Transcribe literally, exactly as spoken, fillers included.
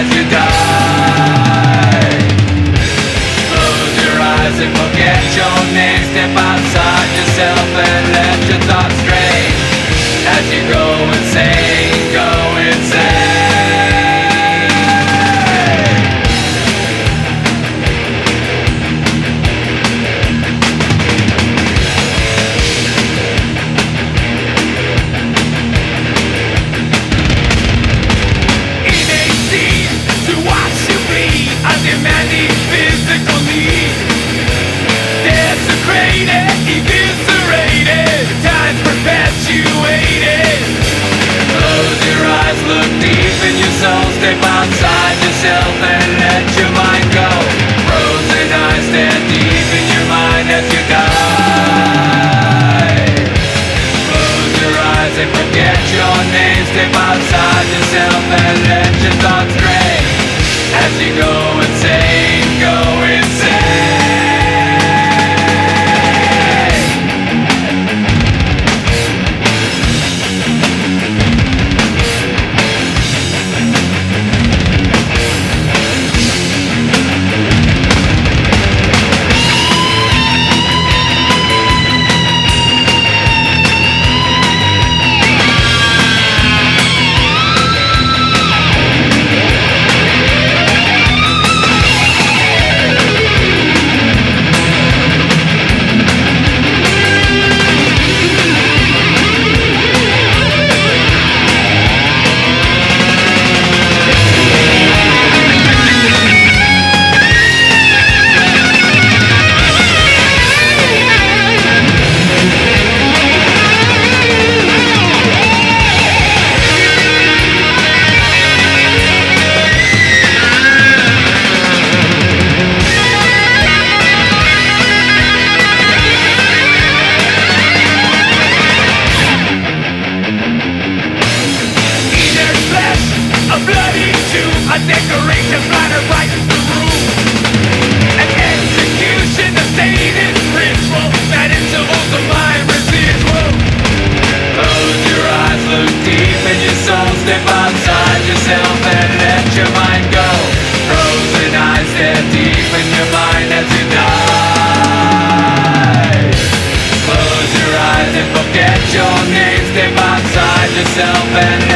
as you die. Close your eyes and forget your name. Step outside yourself and let your thoughts stray as you go insane, go insane. Demanding physical need, desecrated, eviscerated, time's perpetuated. Close your eyes, look deep in your soul, step outside yourself and let your mind go. Frozen eyes stare deep in your mind as you die. Close your eyes and forget your name, step outside yourself and let your thoughts stray as you go insane, go insane. A decoration flattered right in the room. An execution, a sadist ritual, that intervals the mind residual. Close your eyes, look deep in your soul, step outside yourself and let your mind go. Frozen eyes stare deep in your mind as you die. Close your eyes and forget your name, step outside yourself and